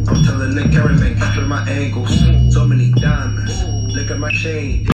I'm telling the cameraman, capture my angles. So many diamonds. Look at my chain.